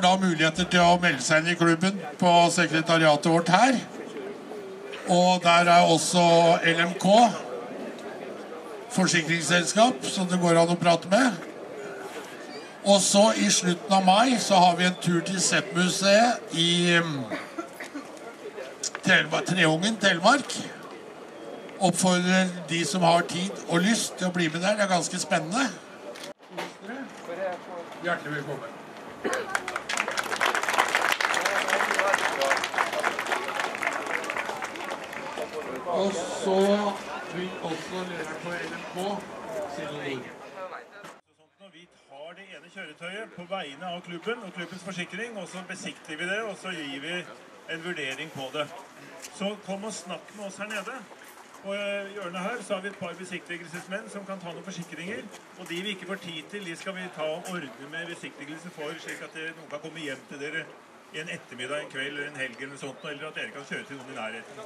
da muligheter til å melde seg inn i klubben på sekretariatet vårt her. Og der er også LMK, forsikringsselskap, som det går an å prate med. Og så i slutten av mai så har vi en tur til Sepp-museet i Treungen, Telemark. Oppfordrer de som har tid og lyst til å bli med der. Det er ganske spennende. Hjertelig velkommen. Og så vil også leder på LMK si noen ord. Når vi tar det ene kjøretøyet på vegne av klubben og klubbens forsikring, og så besikter vi det, og så gir vi en vurdering på det. Så kom og snakk med oss her nede. På hjørnet her så har vi et par besiktigelsesmenn som kan ta noen forsikringer, og de vi ikke får tid til, de skal vi ta og ordne med besiktigelse for, slik at noen kan komme hjem til dere i en ettermiddag, en kveld eller en helg eller sånt, eller at dere kan kjøre til noen i nærheten.